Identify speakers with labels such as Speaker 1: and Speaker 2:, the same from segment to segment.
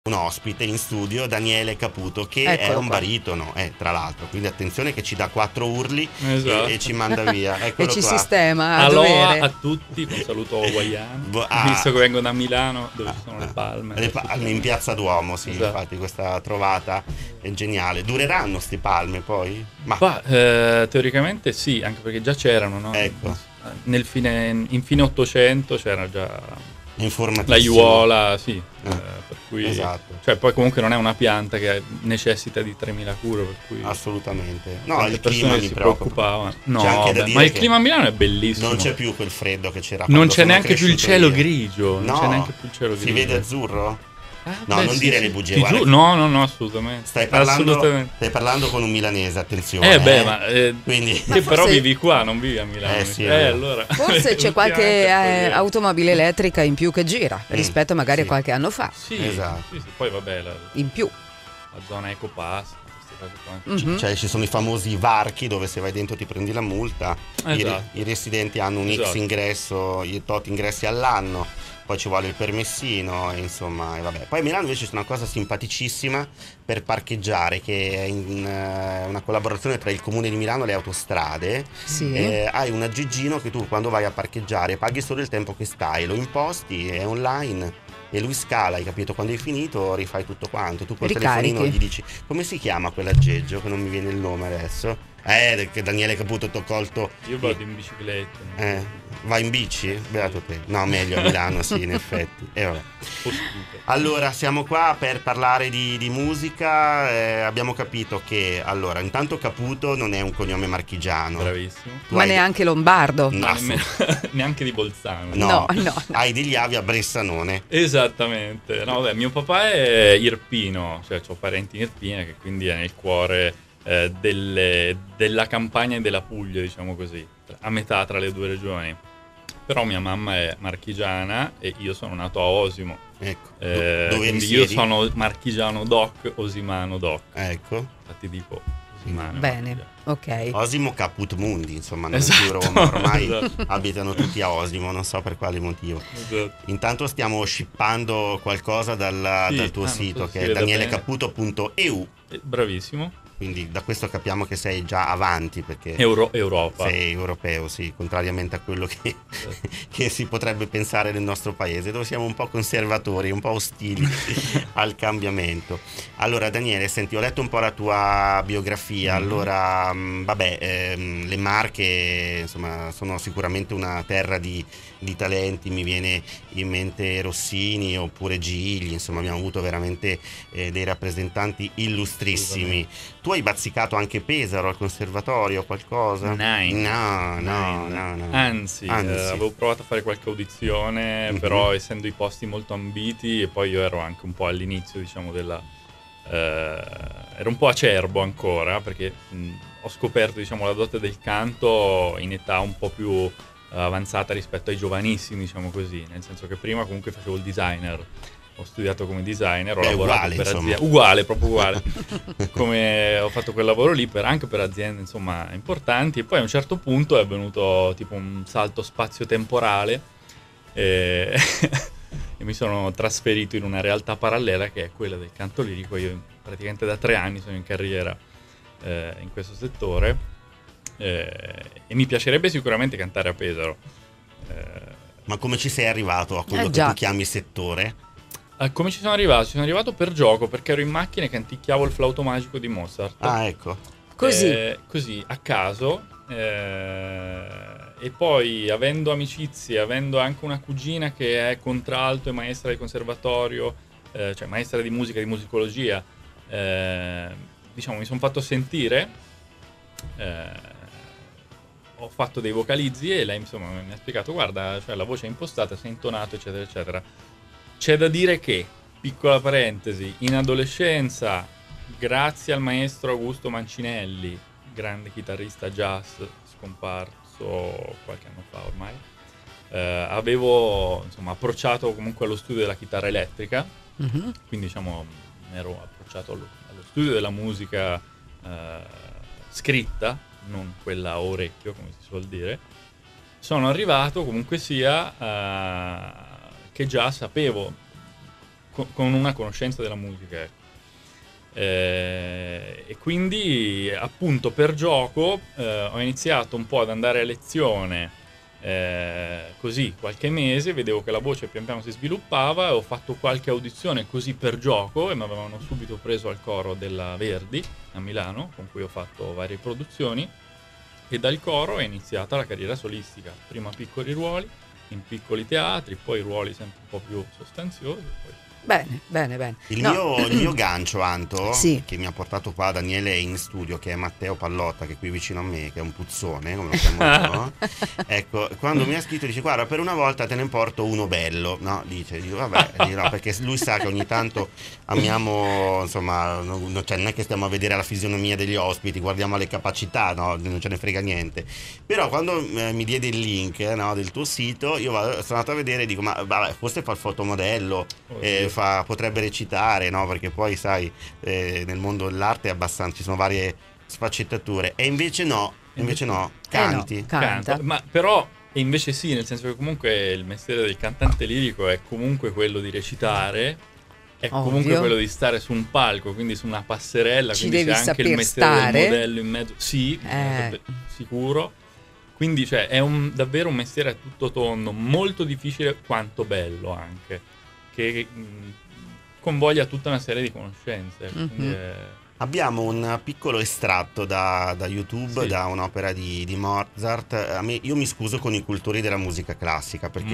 Speaker 1: un ospite in studio, Daniele Caputo, che è
Speaker 2: Eccolo
Speaker 1: un
Speaker 2: qua.
Speaker 1: baritono, tra l'altro, quindi attenzione che ci dà 4 urli e
Speaker 3: Esatto.
Speaker 1: ci manda via.
Speaker 2: E
Speaker 1: Eccolo
Speaker 2: ci
Speaker 1: qua.
Speaker 2: sistema a
Speaker 3: Aloha a
Speaker 2: dovere.
Speaker 3: tutti, un saluto hawaiano,
Speaker 1: Ah,
Speaker 3: visto che vengo da Milano dove ci sono le palme.
Speaker 1: in Piazza Duomo, sì,
Speaker 3: Esatto.
Speaker 1: infatti questa trovata è geniale. Dureranno sti palme poi? Ma
Speaker 3: Teoricamente sì, anche perché già c'erano, no?
Speaker 1: ecco,
Speaker 3: In fine 800 c'era già la
Speaker 1: informatissimo.
Speaker 3: aiuola, sì, per cui
Speaker 1: Esatto.
Speaker 3: cioè poi comunque non è una pianta che necessita di 3000 cure, per cui
Speaker 1: Assolutamente. No,
Speaker 3: tante
Speaker 1: il clima
Speaker 3: persone
Speaker 1: mi
Speaker 3: si
Speaker 1: preoccupa.
Speaker 3: preoccupavano. No,
Speaker 1: C'è anche da
Speaker 3: vabbè,
Speaker 1: dire
Speaker 3: ma il
Speaker 1: che
Speaker 3: clima a Milano è bellissimo.
Speaker 1: non c'è più quel freddo che c'era
Speaker 3: Non
Speaker 1: quando
Speaker 3: c'è
Speaker 1: sono
Speaker 3: neanche più il
Speaker 1: cresciuto
Speaker 3: cielo
Speaker 1: io.
Speaker 3: grigio, non
Speaker 1: No,
Speaker 3: c'è neanche più il cielo
Speaker 1: si
Speaker 3: grigio.
Speaker 1: vede azzurro? No,
Speaker 3: Beh,
Speaker 1: non
Speaker 3: sì,
Speaker 1: dire
Speaker 3: sì.
Speaker 1: le bugie,
Speaker 3: Ti
Speaker 1: guarda.
Speaker 3: giuro, no, assolutamente.
Speaker 1: Stai
Speaker 3: Assolutamente.
Speaker 1: parlando con un milanese, attenzione.
Speaker 3: Ma
Speaker 1: Quindi
Speaker 2: Ma
Speaker 3: te però
Speaker 2: forse-
Speaker 3: vivi qua, non vivi a Milano.
Speaker 1: sì, è vero.
Speaker 3: Allora
Speaker 2: Forse c'è qualche
Speaker 3: ultimamente poi-
Speaker 2: automobile elettrica in più che gira rispetto magari
Speaker 1: sì.
Speaker 2: a qualche anno fa.
Speaker 3: Sì,
Speaker 1: Esatto.
Speaker 3: sì, poi vabbè,
Speaker 2: In più.
Speaker 3: la zona EcoPass, queste cose qua.
Speaker 2: Mhm.
Speaker 1: Cioè ci sono i famosi varchi dove se vai dentro ti prendi la multa.
Speaker 3: Esatto.
Speaker 1: I residenti hanno un X
Speaker 3: Esatto.
Speaker 1: ingresso, i tot ingressi all'anno, poi ci vuole il permessino, e insomma, e vabbè. Poi a Milano invece c'è una cosa simpaticissima per parcheggiare, che è una collaborazione tra il comune di Milano e le autostrade.
Speaker 2: Sì.
Speaker 1: Hai un aggeggino che tu quando vai a parcheggiare paghi solo il tempo che stai, lo imposti, è online. E lui scala, hai capito? Quando hai finito rifai tutto quanto. Tu col
Speaker 2: Ricarichi.
Speaker 1: telefonino gli dici come si chiama quell'aggeggio, che non mi viene il nome adesso. Che Daniele Caputo t'ho colto.
Speaker 3: Io vado in bicicletta.
Speaker 1: Vai in bici? Beato te. No, meglio a Milano, sì, in effetti. E vabbè. Allora, siamo qua per parlare di musica. Abbiamo capito che, allora, intanto Caputo non è un cognome marchigiano.
Speaker 3: Bravissimo.
Speaker 1: Tu
Speaker 2: Ma
Speaker 1: hai-
Speaker 2: neanche lombardo.
Speaker 1: No,
Speaker 3: Ma neanche di Bolzano.
Speaker 1: no,
Speaker 2: No.
Speaker 1: hai degli avi a Bressanone.
Speaker 3: Esattamente. No, vabbè, mio papà è irpino, cioè ho parenti in Irpina, che quindi è nel cuore della Campania e della Puglia, diciamo così, a metà tra le due regioni. Però mia mamma è marchigiana e io sono nato a Osimo.
Speaker 1: Ecco. Dove
Speaker 3: Quindi io
Speaker 1: risiedi?
Speaker 3: sono marchigiano doc, osimano doc.
Speaker 1: Ecco.
Speaker 3: Infatti dico osimano.
Speaker 2: Bene,
Speaker 3: marchigiano.
Speaker 2: ok.
Speaker 1: Osimo Caput Mundi, insomma, non
Speaker 3: Esatto,
Speaker 1: più Roma, ormai
Speaker 3: esatto.
Speaker 1: abitano tutti a Osimo, non so per quale motivo.
Speaker 3: Esatto.
Speaker 1: Intanto stiamo shippando qualcosa dal tuo
Speaker 3: non so
Speaker 1: sito,
Speaker 3: se
Speaker 1: che
Speaker 3: si
Speaker 1: è
Speaker 3: vede
Speaker 1: danielecaputo.eu,
Speaker 3: Bravissimo.
Speaker 1: quindi da questo capiamo che sei già avanti, perché
Speaker 3: Europa.
Speaker 1: sei europeo, sì, contrariamente a quello che si potrebbe pensare nel nostro paese, dove siamo un po' conservatori, un po' ostili al cambiamento. Allora Daniele, senti, ho letto un po' la tua biografia. Allora, le Marche, insomma, sono sicuramente una terra di talenti. Mi viene in mente Rossini oppure Gigli, insomma abbiamo avuto veramente dei rappresentanti illustrissimi. Tu hai bazzicato anche Pesaro al conservatorio, qualcosa?
Speaker 3: Nine.
Speaker 1: No.
Speaker 3: Anzi, avevo provato a fare qualche audizione, però essendo i posti molto ambiti, e poi io ero anche un po' all'inizio, diciamo, ero un po' acerbo ancora, perché ho scoperto, diciamo, la dote del canto in età un po' più avanzata rispetto ai giovanissimi, diciamo così, nel senso che prima comunque facevo il designer. Ho studiato come designer, ho lavorato
Speaker 1: uguale,
Speaker 3: per
Speaker 1: insomma.
Speaker 3: aziende proprio uguale. Come ho fatto quel lavoro lì anche per aziende, insomma, importanti, e poi a un certo punto è venuto tipo un salto spazio-temporale e, e mi sono trasferito in una realtà parallela che è quella del canto lirico. Io praticamente da 3 anni sono in carriera in questo settore e mi piacerebbe sicuramente cantare a Pesaro.
Speaker 1: Ma come ci sei arrivato a quello che
Speaker 2: già.
Speaker 1: tu chiami settore?
Speaker 3: Come ci sono arrivato? Ci sono arrivato per gioco, perché ero in macchina e canticchiavo il flauto magico di Mozart.
Speaker 1: Ah, ecco.
Speaker 3: Così, a caso. E poi, avendo amicizie, avendo anche una cugina che è contralto e maestra del conservatorio, cioè maestra di musica, di musicologia, diciamo, mi sono fatto sentire. Ho fatto dei vocalizzi e lei, insomma, mi ha spiegato: guarda, cioè, la voce è impostata, sei intonato, eccetera, eccetera. C'è da dire che, piccola parentesi, in adolescenza, grazie al maestro Augusto Mancinelli, grande chitarrista jazz scomparso qualche anno fa ormai, avevo, insomma, approcciato comunque allo studio della chitarra elettrica. Quindi, diciamo, mi ero approcciato allo studio della musica scritta, non quella a orecchio, come si suol dire. Sono arrivato comunque sia che già sapevo con una conoscenza della musica, ecco. E quindi appunto per gioco ho iniziato un po' ad andare a lezione, così qualche mese, vedevo che la voce pian piano si sviluppava, ho fatto qualche audizione così per gioco e mi avevano subito preso al coro della Verdi a Milano, con cui ho fatto varie produzioni, e dal coro è iniziata la carriera solistica, prima piccoli ruoli in piccoli teatri, poi ruoli sempre un po' più sostanziosi, poi...
Speaker 2: Bene, bene, bene.
Speaker 1: Il
Speaker 2: No.
Speaker 1: mio gancio, Anto,
Speaker 2: Sì.
Speaker 1: che mi ha portato qua Daniele in studio, che è Matteo Pallotta, che è qui vicino a me, che è un puzzone, come lo chiamo io. Ecco, quando mi ha scritto dice: guarda, per una volta te ne porto uno bello, no? Dico vabbè, no, perché lui sa che ogni tanto amiamo, insomma, cioè non è che stiamo a vedere la fisionomia degli ospiti, guardiamo le capacità, no? Non ce ne frega niente. Però quando mi diede il link, no, del tuo sito, io sono andato a vedere e dico: ma vabbè, forse fa il fotomodello, potrebbe recitare, no? Perché poi sai, nel mondo dell'arte è abbastanza, ci sono varie sfaccettature, e invece no, canti.
Speaker 2: No, canta.
Speaker 3: Ma però e invece sì, nel senso che comunque il mestiere del cantante lirico è comunque quello di recitare, è comunque
Speaker 2: Ovvio.
Speaker 3: quello di stare su un palco, quindi su una passerella,
Speaker 2: Ci
Speaker 3: quindi
Speaker 2: devi
Speaker 3: c'è anche il
Speaker 2: saper
Speaker 3: mestiere
Speaker 2: stare.
Speaker 3: del modello in mezzo. Sì, sicuro. Quindi cioè, è davvero un mestiere a tutto tondo, molto difficile quanto bello anche, che convoglia tutta una serie di conoscenze. Quindi
Speaker 1: Abbiamo un piccolo estratto da YouTube,
Speaker 3: Sì.
Speaker 1: da un'opera di Mozart. Io mi scuso con i cultori della musica classica perché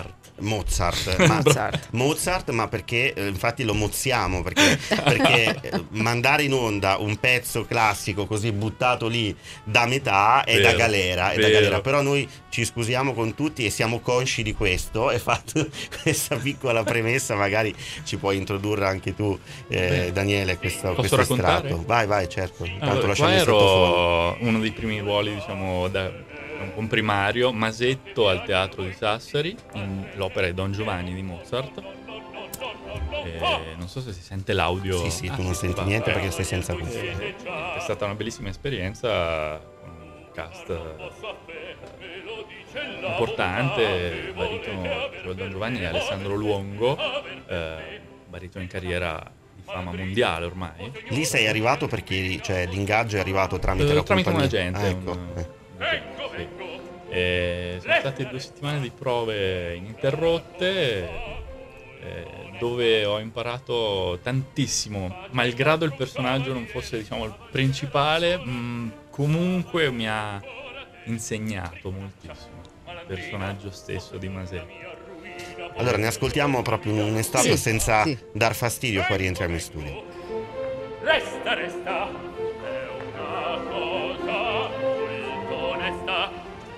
Speaker 1: Mozart, ma perché infatti lo mozziamo perché mandare in onda un pezzo classico così buttato lì da metà è da galera, però noi ci scusiamo con tutti e siamo consci di questo. E fatto questa piccola premessa, magari ci puoi introdurre anche tu, Daniele, questo estratto. Vai, certo. Intanto lasciamo il sottofondo.
Speaker 3: Uno dei primi ruoli, diciamo, da un comprimario, Masetto al Teatro di Sassari, l'opera è Don Giovanni di Mozart. Non so se si sente l'audio.
Speaker 1: Sì, tu non senti niente perché sei senza cuffie.
Speaker 3: È stata una bellissima esperienza con un cast importante, baritono Don Giovanni e Alessandro Luongo, baritono in carriera di fama mondiale ormai.
Speaker 1: Lì sei arrivato perché, cioè, l'ingaggio è arrivato tramite la compagnia?
Speaker 3: Un agente.
Speaker 1: Ecco.
Speaker 3: Sono state 2 settimane di prove ininterrotte, dove ho imparato tantissimo, malgrado il personaggio non fosse, diciamo, il principale, comunque mi ha insegnato moltissimo il personaggio stesso di Masetto.
Speaker 1: Allora ne ascoltiamo proprio un estratto senza
Speaker 2: sì.
Speaker 1: dar fastidio, poi rientriamo in studio.
Speaker 4: Resta, è una cosa molto onesta.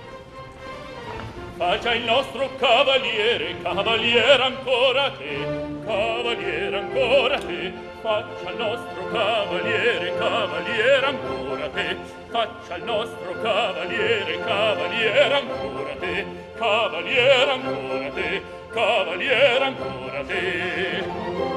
Speaker 4: Faccia il nostro cavaliere ancora te, cavaliere ancora te. Faccia il nostro cavaliere ancora te. Faccia il nostro cavaliere ancora te, cavaliere ancora te, cavaliere ancora te.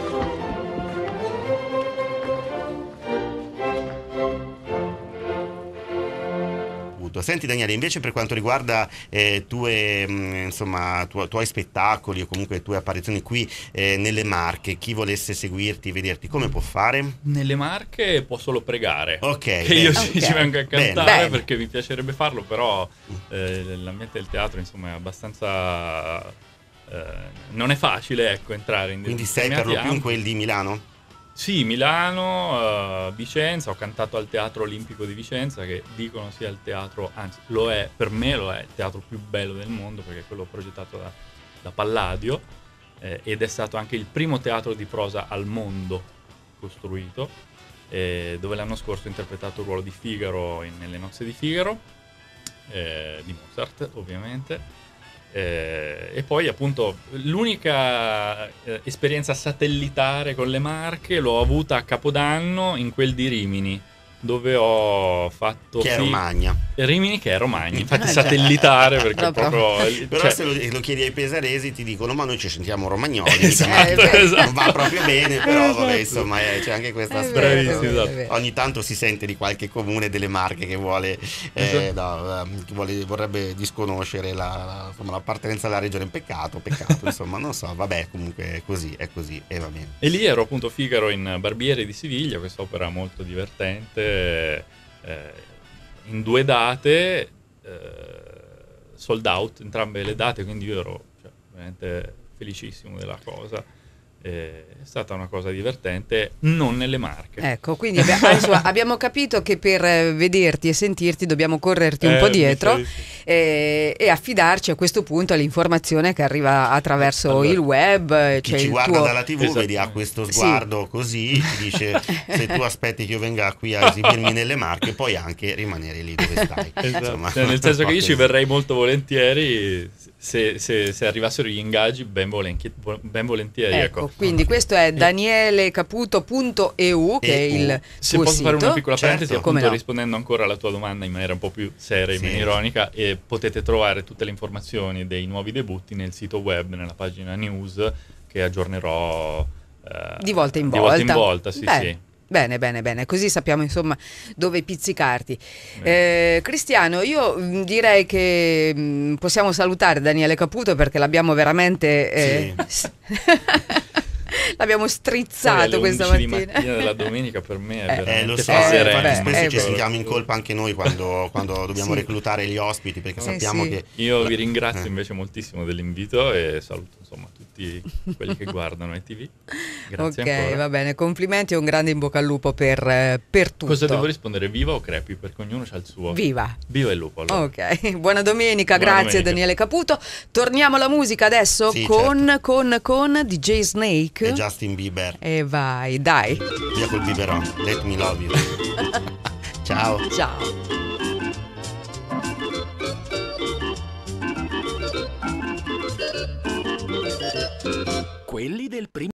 Speaker 1: Senti Daniele, invece per quanto riguarda tuoi spettacoli o comunque tue apparizioni qui nelle Marche, chi volesse seguirti, vederti, come può fare?
Speaker 3: Nelle Marche può solo pregare.
Speaker 1: Ok.
Speaker 3: Che io ci venga a cantare,
Speaker 2: Bene.
Speaker 3: perché mi piacerebbe farlo, però l'ambiente del teatro, insomma, è abbastanza... non è facile, ecco, entrare in
Speaker 1: Quindi sei per lo più in quel di Milano?
Speaker 3: Sì, Milano, Vicenza, ho cantato al Teatro Olimpico di Vicenza, che dicono sia il teatro, anzi lo è, per me lo è il teatro più bello del mondo, perché è quello progettato da Palladio, ed è stato anche il primo teatro di prosa al mondo costruito, dove l'anno scorso ho interpretato il ruolo di Figaro nelle Nozze di Figaro, di Mozart ovviamente. E poi appunto l'unica esperienza satellitare con le Marche l'ho avuta a Capodanno in quel di Rimini, dove ho fatto
Speaker 1: Che è Romagna.
Speaker 3: Rimini, che è Romagna, infatti satellitare, perché
Speaker 2: No,
Speaker 3: proprio
Speaker 1: Però
Speaker 3: cioè,
Speaker 1: se lo chiedi ai pesaresi ti dicono ma noi ci sentiamo romagnoli,
Speaker 3: Esatto,
Speaker 1: ma
Speaker 3: esatto.
Speaker 1: non va proprio bene, però vabbè, insomma c'è anche questa
Speaker 2: È
Speaker 1: storia.
Speaker 3: Bravissimo,
Speaker 2: vero,
Speaker 3: esatto.
Speaker 2: è vero.
Speaker 1: Ogni tanto si sente di qualche comune delle Marche che vuole, vorrebbe disconoscere insomma, l'appartenenza alla regione. Peccato, insomma, non so, vabbè, comunque è così e va bene.
Speaker 3: E lì ero appunto Figaro in Barbiere di Siviglia, quest'opera molto divertente, in 2 date, sold out entrambe le date, quindi io ero veramente felicissimo della cosa. È stata una cosa divertente, non nelle Marche.
Speaker 2: Ecco, quindi adesso abbiamo capito che per vederti e sentirti dobbiamo correrti un po' dietro e affidarci a questo punto all'informazione che arriva attraverso
Speaker 3: Allora,
Speaker 2: il web.
Speaker 1: Chi
Speaker 2: cioè
Speaker 1: ci
Speaker 2: il
Speaker 1: guarda
Speaker 2: tuo...
Speaker 1: dalla TV
Speaker 3: Esatto.
Speaker 1: vedi, ha questo sguardo così, ti dice se tu aspetti che io venga qui a esibirmi nelle Marche puoi anche rimanere lì dove stai.
Speaker 3: Esatto.
Speaker 1: Insomma,
Speaker 3: Cioè, nel senso che io ci
Speaker 1: così.
Speaker 3: verrei molto volentieri se arrivassero gli ingaggi, ben volentieri.
Speaker 2: Ecco, quindi questo è danielecaputo.eu che è il
Speaker 3: Se
Speaker 2: tuo
Speaker 3: posso
Speaker 2: sito.
Speaker 3: fare una piccola
Speaker 1: Certo.
Speaker 3: parentesi,
Speaker 2: Come
Speaker 3: appunto
Speaker 2: no.
Speaker 3: rispondendo ancora alla tua domanda in maniera un po' più seria, in
Speaker 1: Sì.
Speaker 3: maniera ironica, e potete trovare tutte le informazioni dei nuovi debutti nel sito web, nella pagina news che aggiornerò
Speaker 2: Di volta in
Speaker 3: di volta in
Speaker 2: volta.
Speaker 3: volta, sì,
Speaker 2: Bene.
Speaker 3: sì.
Speaker 2: Bene, così sappiamo insomma dove pizzicarti. Cristiano, io direi che possiamo salutare Daniele Caputo perché l'abbiamo veramente l'abbiamo strizzato questa
Speaker 3: Poi alle 11 di
Speaker 2: mattina.
Speaker 3: mattina della domenica per me è veramente
Speaker 1: Lo so,
Speaker 3: sereno.
Speaker 1: infatti spesso ci
Speaker 2: beh.
Speaker 1: sentiamo in colpa anche noi quando dobbiamo
Speaker 2: Sì.
Speaker 1: reclutare gli ospiti, perché sappiamo
Speaker 2: sì.
Speaker 1: che
Speaker 3: Io vi ringrazio invece moltissimo dell'invito e saluto insomma tutti quelli che guardano ITV. Grazie
Speaker 2: Ok,
Speaker 3: ancora.
Speaker 2: va bene, complimenti e un grande in bocca al lupo per tutto.
Speaker 3: Cosa devo rispondere? Viva o crepi? Perché ognuno ha il suo.
Speaker 2: Viva.
Speaker 3: Viva il lupo allora.
Speaker 2: Ok, buona domenica,
Speaker 3: Buona
Speaker 2: grazie
Speaker 3: domenica.
Speaker 2: Daniele Caputo. Torniamo alla musica adesso
Speaker 1: Sì,
Speaker 2: con DJ Snake.
Speaker 1: è Justin Bieber,
Speaker 2: E vai, dai.
Speaker 1: via col biberon, let me love you. Ciao.
Speaker 2: Ciao.